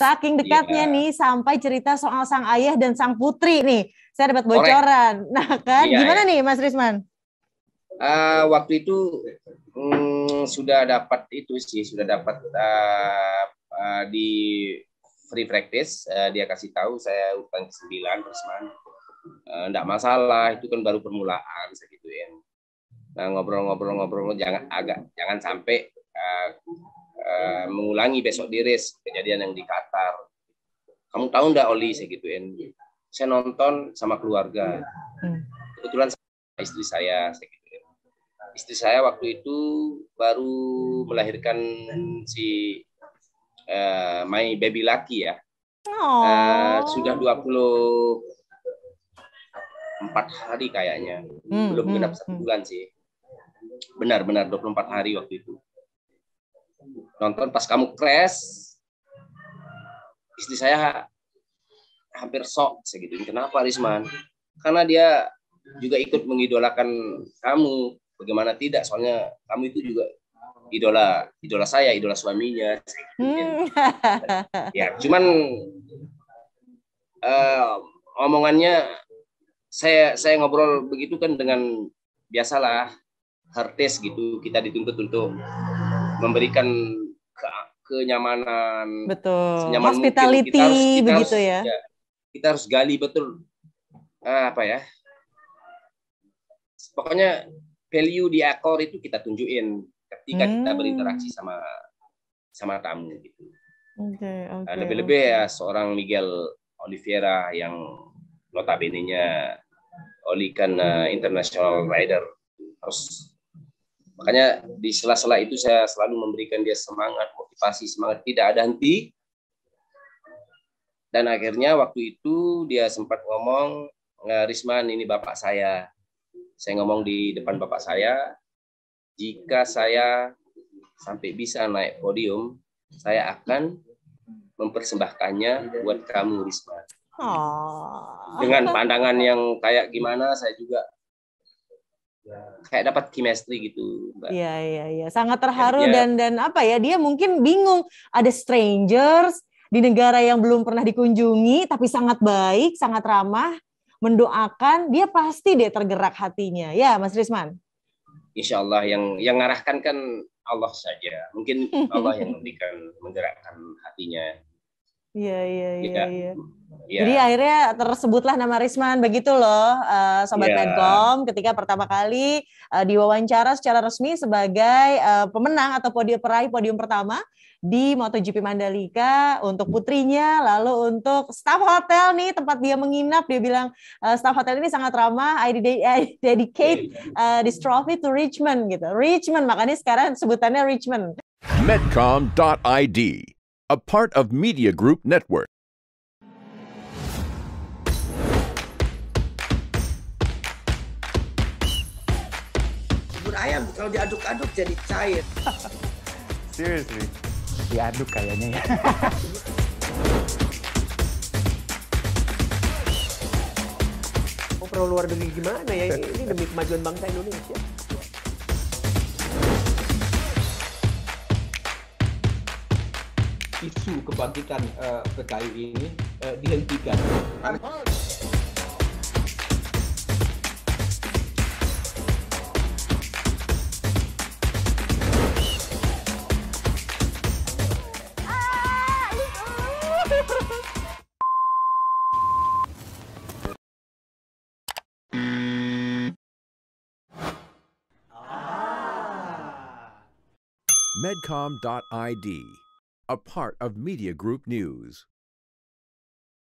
Saking dekatnya nih sampai cerita soal sang ayah dan sang putri nih. Saya dapat bocoran. Nah kan, gimana nih Mas Risman? Waktu itu sudah dapat di free practice. Dia kasih tahu saya urutan ke-9 Risman. Enggak masalah, itu kan baru permulaan saya gituin. Nah, ngobrol-ngobrol jangan sampai mengulangi besok di race kejadian yang di Qatar. Kamu tahu enggak Oli, saya gituin. Saya nonton sama keluarga. Kebetulan istri saya gituin. Istri saya waktu itu baru melahirkan si my baby laki ya. Sudah 24 hari kayaknya. Belum genap 1 bulan sih. Benar-benar 24 hari waktu itu. Nonton pas kamu crash, istri saya hampir shock segitu. Kenapa Risman? Karena dia juga ikut mengidolakan kamu. Bagaimana tidak? Soalnya kamu itu juga idola saya, idola suaminya. Ya, cuman omongannya saya ngobrol begitu kan dengan biasalah hard test gitu. Kita dituntut untuk memberikan kenyamanan, betul, hospitality begitu ya. Kita harus gali betul pokoknya value di akor itu kita tunjukin ketika kita berinteraksi sama tamu gitu. Lebih-lebih ya seorang Miguel Oliveira yang notabene-nya Oli kan international rider, harus. Makanya di sela-sela itu saya selalu memberikan dia semangat, motivasi, semangat tidak ada henti. Dan akhirnya waktu itu dia sempat ngomong, Risman ini bapak saya. Saya ngomong di depan bapak saya, jika saya sampai bisa naik podium, saya akan mempersembahkannya buat kamu Risman. Dengan pandangan yang kayak gimana, saya juga kayak dapat chemistry gitu, Mbak. Iya. Sangat terharu dan apa ya, dia mungkin bingung ada strangers di negara yang belum pernah dikunjungi tapi sangat baik, sangat ramah, mendoakan, dia pasti tergerak hatinya. Ya, Mas Risman. Insya Allah yang ngarahkan kan Allah saja. Mungkin Allah yang menggerakkan hatinya. Iya. Jadi akhirnya tersebutlah nama Risman, begitu loh Sobat Medcom, ketika pertama kali diwawancara secara resmi sebagai pemenang atau peraih podium pertama di MotoGP Mandalika untuk putrinya, lalu untuk staf hotel nih tempat dia menginap, dia bilang staf hotel ini sangat ramah, I dedicate this trophy to Richmond gitu. Richmond, makanya sekarang sebutannya Richmond. Medcom.id, a part of Media Group Network. Bubur ayam kalau diaduk-aduk jadi cair. Seriously, diaduk kayaknya ya. Perlu luar negeri gimana ya? Ini demi kemajuan bangsa Indonesia. Isu kebangkitan PKI ini dihentikan. Medcom.id, a part of Media Group News.